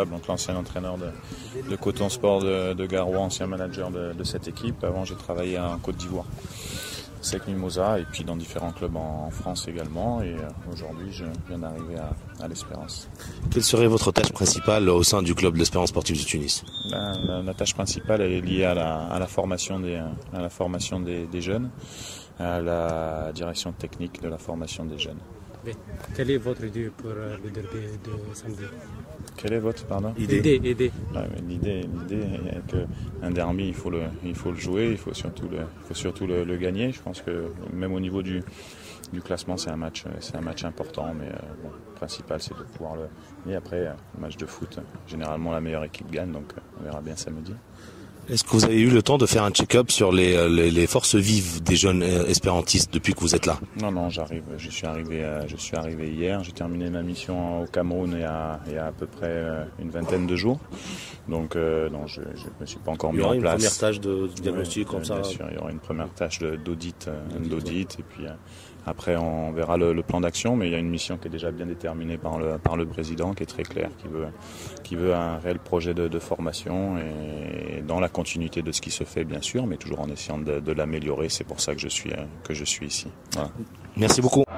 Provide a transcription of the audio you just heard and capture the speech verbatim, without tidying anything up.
responsable, donc l'ancien entraîneur de, de Coton Sport de, de Garoua, ancien manager de, de cette équipe. Avant, j'ai travaillé en Côte d'Ivoire, Sec Mimosa, et puis dans différents clubs en, en France également. Et euh, aujourd'hui, je viens d'arriver à, à l'Espérance. Quelle serait votre tâche principale au sein du club de l'Espérance sportive de Tunis? Ben, la, la tâche principale, elle est liée à la, à la formation, des, à la formation des, des jeunes, à la direction technique de la formation des jeunes. Quelle est votre idée pour euh, le derby de samedi? Quelle est votre pardon idée? Idée, idée. Ouais, l'idée, l'idée est qu'un derby, il faut le, il faut le jouer, il faut surtout le, il faut surtout le, le gagner. Je pense que même au niveau du, du classement, c'est un match, c'est un match important, mais euh, bon, le principal, c'est de pouvoir le. Et après, un match de foot, généralement la meilleure équipe gagne, donc on verra bien samedi. Est-ce que vous avez eu le temps de faire un check-up sur les, les, les forces vives des jeunes espérantistes depuis que vous êtes là? Non, non, j'arrive. Je suis arrivé, je suis arrivé hier. J'ai terminé ma mission au Cameroun il y a, il y a à peu près une vingtaine de jours. Donc, euh, non, je ne me suis pas encore mis en place. Il y aura une première tâche de diagnostic comme ça. Bien sûr, il y aura une première tâche d'audit, d'audit, et puis après on verra le, le plan d'action. Mais il y a une mission qui est déjà bien déterminée par le par le président, qui est très claire, qui veut qui veut un réel projet de, de formation et dans la continuité de ce qui se fait, bien sûr, mais toujours en essayant de, de l'améliorer. C'est pour ça que je suis que je suis ici. Voilà. Merci beaucoup.